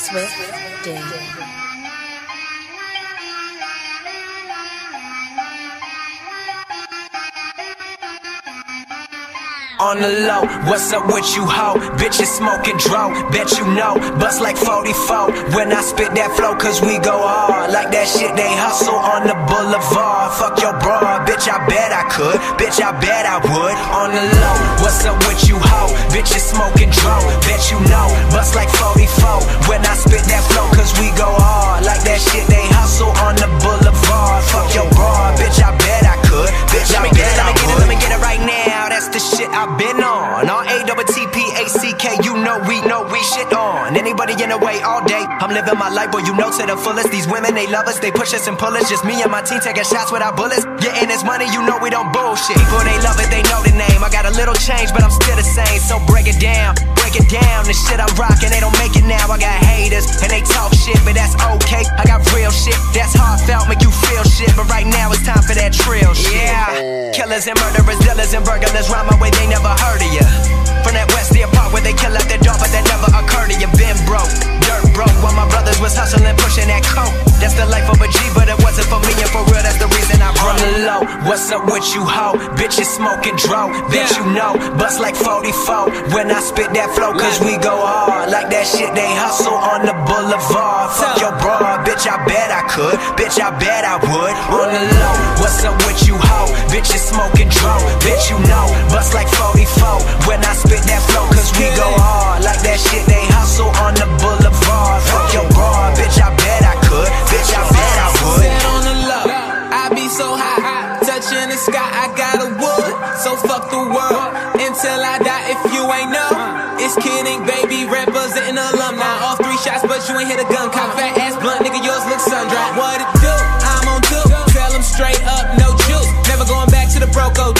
Swift Day. On the low, what's up with you, ho? Bitches smoking dro, bet you know. Bust like 44 when I spit that flow, cause we go hard. Like that shit they hustle on the boulevard. Fuck your broad, bitch, I bet I could. Bitch, I bet I would. On the low, what's up with you, ho? Bitches smoking dro, bet you know. Bust like 44 when I spit that flow, cause we go hard. Like that shit they hustle on the boulevard. Fuck your broad, bitch, I bet I could. Bitch, I bet I would. Let me get it right now, that's the shit I've been on. All A-double-T-P-A-C-K, you know we shit on. Anybody in the way all day, I'm living my life, boy, you know to the fullest. These women, they love us, they push us and pull us. Just me and my team taking shots without bullets. Yeah, and it's money, you know we don't bullshit. People, they love it, they know the name. I got a little change, but I'm still the same. So break it down, the shit I'm rocking, they don't make it now. I got haters, and they talk shit, but that's okay. I got real shit, that's heartfelt, make you feel shit. But right now it's time for that trill shit. Yeah, killers and murderers, dealers and burglars, rhyme my way, they never heard of ya. From that West End Park where they kill up their dog, but that never occurred to you. Been broke, dirt broke, while my brothers was hustling, pushing that coke. That's the life of a G, but it wasn't for me, and for real, that's the reason I broke. On the low, what's up with you, ho? Bitches smoking dro, bet you know. Bust like 44 when I spit that flow, cause we go hard. Like that shit they hustle on the boulevard. Fuck your broad, bitch, I bet I could. Bitch, I bet I would. On the low, what's up with you, ho? Bitches smoking dro, bet you know. Bust like 44 when I spit that flow, cause we go hard. Like that shit they hustle on the boulevard. Fuck your broad, bitch, I bet I could. Bitch, I bet I would. Set on the low, I be so high, touching the sky, I got a wood. So fuck the world, until I die. If you ain't know, it's kidding, baby, representing alumni. All 3 shots, but you ain't hit a gun. Cop fat